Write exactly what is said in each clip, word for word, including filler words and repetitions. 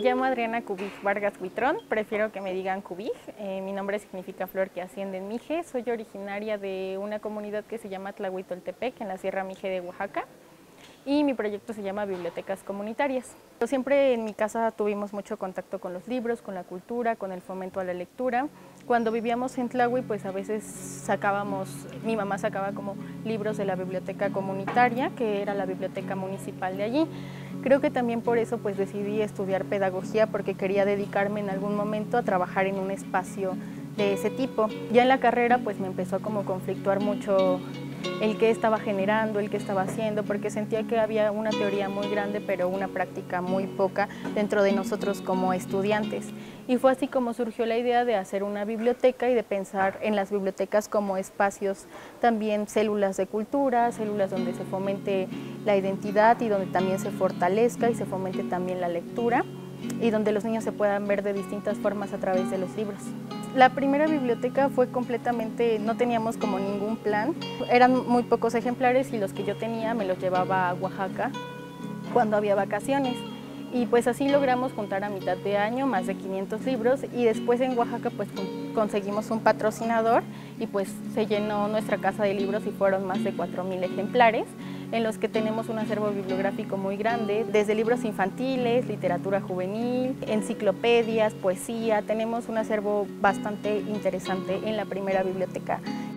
llamo Adriana Cubij Vargas Huitrón, prefiero que me digan Cubij. Eh, mi nombre significa flor que asciende en Mije. Soy originaria de una comunidad que se llama Tlahuitoltepec, en la Sierra Mije de Oaxaca. Y mi proyecto se llama Bibliotecas Comunitarias. Siempre en mi casa tuvimos mucho contacto con los libros, con la cultura, con el fomento a la lectura. Cuando vivíamos en Tlahui, pues a veces sacábamos, mi mamá sacaba como libros de la biblioteca comunitaria, que era la biblioteca municipal de allí. Creo que también por eso pues decidí estudiar pedagogía, porque quería dedicarme en algún momento a trabajar en un espacio de ese tipo. Ya en la carrera pues me empezó a como conflictuar mucho el que estaba generando, el que estaba haciendo, porque sentía que había una teoría muy grande, pero una práctica muy poca dentro de nosotros como estudiantes. Y fue así como surgió la idea de hacer una biblioteca y de pensar en las bibliotecas como espacios, también células de cultura, células donde se fomente la identidad y donde también se fortalezca y se fomente también la lectura, y donde los niños se puedan ver de distintas formas a través de los libros. La primera biblioteca fue completamente, no teníamos como ningún plan, eran muy pocos ejemplares y los que yo tenía me los llevaba a Oaxaca cuando había vacaciones. Y pues así logramos juntar a mitad de año más de quinientos libros, y después en Oaxaca pues conseguimos un patrocinador y pues se llenó nuestra casa de libros y fueron más de cuatro mil ejemplares, en los que tenemos un acervo bibliográfico muy grande, desde libros infantiles, literatura juvenil, enciclopedias, poesía. Tenemos un acervo bastante interesante en la primera biblioteca.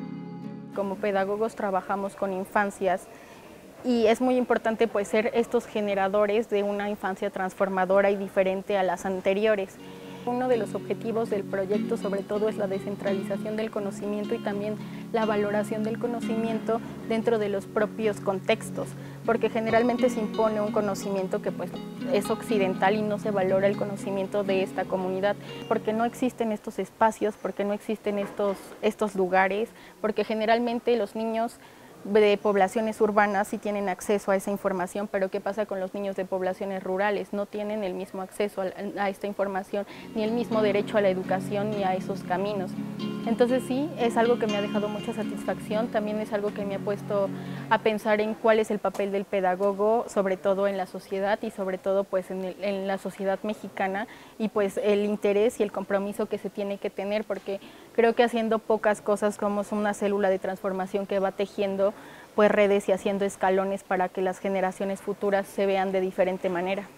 Como pedagogos trabajamos con infancias y es muy importante pues ser estos generadores de una infancia transformadora y diferente a las anteriores. Uno de los objetivos del proyecto sobre todo es la descentralización del conocimiento y también la valoración del conocimiento dentro de los propios contextos, porque generalmente se impone un conocimiento que pues es occidental y no se valora el conocimiento de esta comunidad, porque no existen estos espacios, porque no existen estos, estos lugares, porque generalmente los niños de poblaciones urbanas sí tienen acceso a esa información, pero ¿qué pasa con los niños de poblaciones rurales? No tienen el mismo acceso a, a esta información, ni el mismo derecho a la educación, ni a esos caminos. Entonces sí, es algo que me ha dejado mucha satisfacción, también es algo que me ha puesto a pensar en cuál es el papel del pedagogo, sobre todo en la sociedad y sobre todo pues en, el, en la sociedad mexicana, y pues el interés y el compromiso que se tiene que tener, porque creo que haciendo pocas cosas somos una célula de transformación que va tejiendo pues redes y haciendo escalones para que las generaciones futuras se vean de diferente manera.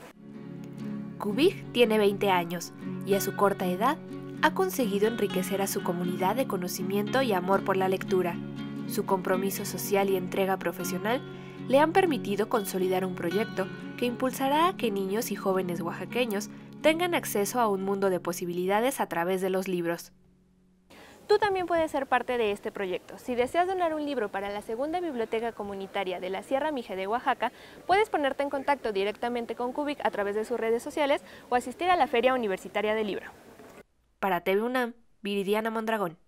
Cubij tiene veinte años y a su corta edad ha conseguido enriquecer a su comunidad de conocimiento y amor por la lectura. Su compromiso social y entrega profesional le han permitido consolidar un proyecto que impulsará a que niños y jóvenes oaxaqueños tengan acceso a un mundo de posibilidades a través de los libros. Tú también puedes ser parte de este proyecto. Si deseas donar un libro para la segunda biblioteca comunitaria de la Sierra Mije de Oaxaca, puedes ponerte en contacto directamente con Cubij a través de sus redes sociales o asistir a la Feria Universitaria del Libro. Para T V UNAM, Viridiana Mondragón.